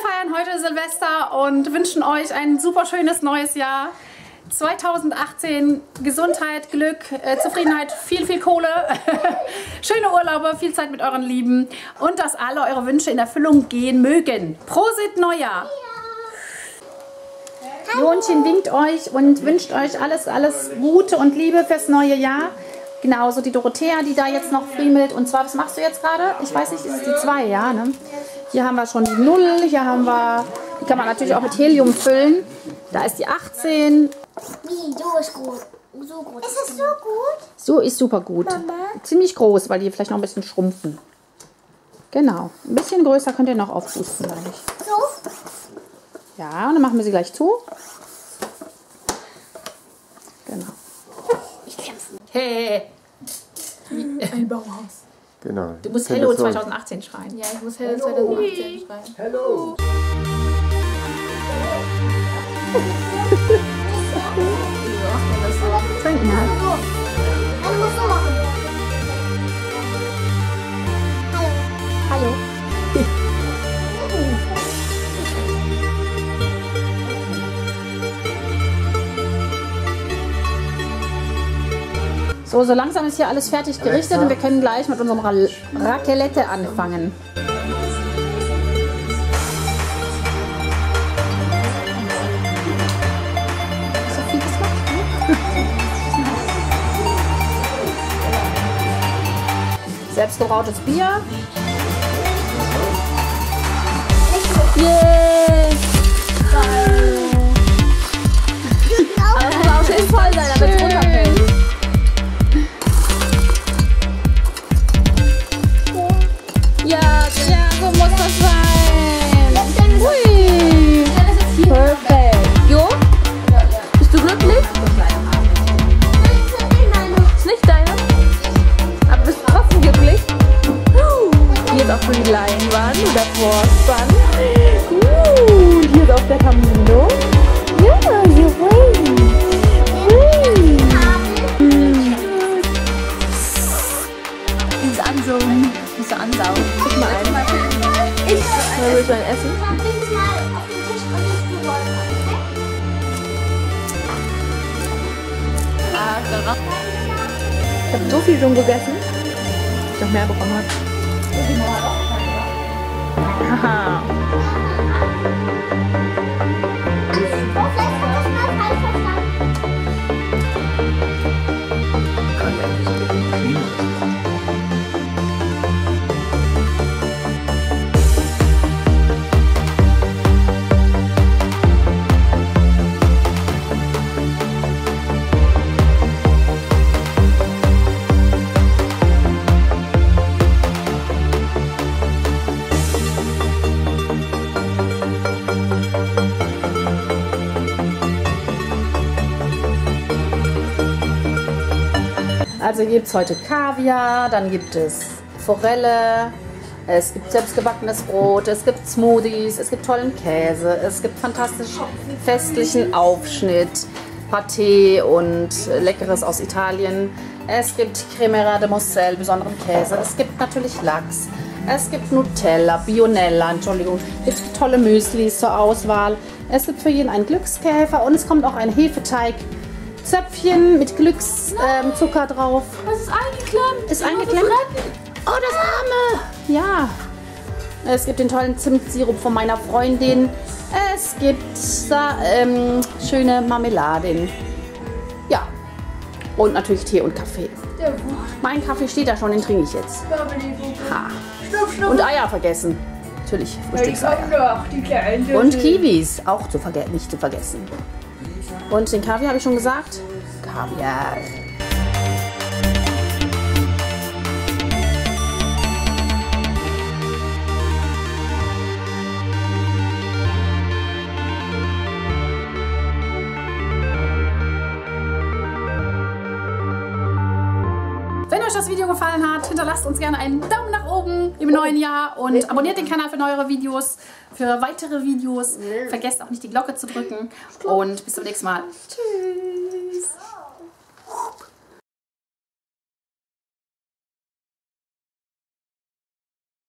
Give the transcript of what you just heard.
feiern heute Silvester und wünschen euch ein super schönes neues Jahr. 2018 Gesundheit, Glück, Zufriedenheit, viel Kohle, schöne Urlaube, viel Zeit mit euren Lieben und dass alle eure Wünsche in Erfüllung gehen mögen. Prosit Neujahr! Jonchen winkt euch und wünscht euch alles Gute und Liebe fürs neue Jahr. Genauso die Dorothea, die da jetzt noch friemelt. Und zwar, was machst du jetzt gerade? Ich weiß nicht, ist es die 2, ja, ne? Hier haben wir schon die 0, hier haben wir, die kann man natürlich auch mit Helium füllen. Da ist die 18. Wie, so ist gut. So gut. Ist es so gut? So ist super gut. Mama? Ziemlich groß, weil die vielleicht noch ein bisschen schrumpfen. Genau. Ein bisschen größer könnt ihr noch aufpusten, glaube ich. So? Ja, und dann machen wir sie gleich zu. Genau. Ich kämpfe. Hey! Ein Bauhaus. Genau. Du musst Hello 2018 schreien. Ja, ich muss Hello 2018 schreiben. Hello! Trink mal. Dann musst du machen. Hallo. Hallo. So langsam ist hier alles fertig gerichtet und wir können gleich mit unserem Raclette anfangen. So viel gemacht, ne? Selbstgebrautes Bier. Yeah! Aber es muss auch schön voll sein, damit es runterfällt. Ja, so muss das sein. Hui. Perfekt. Jo? Bist du glücklich? Ist nicht deine? Aber bist du trotzdem glücklich? Hier ist auch für die Leinwand oder Vorspann. Hier ist auch der Camino. Ja, hier rein. Dieses Ansaugen. Musst du ansaugen. Guck mal ein. Wer will sein Essen? Ich habe so viel schon gegessen, dass ich noch mehr bekommen habe. Haha. Also gibt es heute Kaviar, dann gibt es Forelle, es gibt selbstgebackenes Brot, es gibt Smoothies, es gibt tollen Käse, es gibt fantastisch festlichen Aufschnitt, Pâté und Leckeres aus Italien. Es gibt Cremera de Moselle, besonderen Käse, es gibt natürlich Lachs, es gibt Nutella, Bionella, Entschuldigung, es gibt tolle Müslis zur Auswahl, es gibt für jeden einen Glückskäfer und es kommt auch ein Hefeteig. Zöpfchen mit Glückszucker drauf. Das ist eingeklemmt. Ist eingeklemmt? Oh, das Arme! Ja. Es gibt den tollen Zimtsirup von meiner Freundin. Es gibt schöne Marmeladen. Ja. Und natürlich Tee und Kaffee. Mein Kaffee steht da schon, den trinke ich jetzt. Ha. Und Eier vergessen. Natürlich, Frühstückseier. Und Kiwis, auch nicht zu vergessen. Und den Kaviar habe ich schon gesagt. Kaviar. Wenn euch das Video gefallen hat, hinterlasst uns gerne einen Daumen nach oben im neuen Jahr und abonniert den Kanal für neuere Videos, für weitere Videos. Vergesst auch nicht die Glocke zu drücken und bis zum nächsten Mal. Tschüss.